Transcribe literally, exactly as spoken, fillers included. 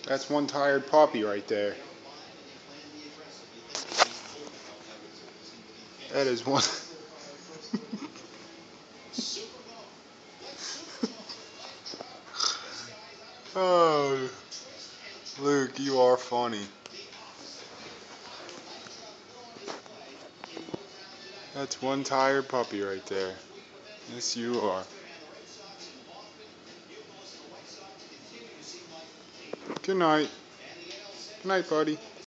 That's one tired puppy right there. That is one. Oh, Luke, you are funny. That's one tired puppy right there. Yes, you are. Good night. Good night, buddy.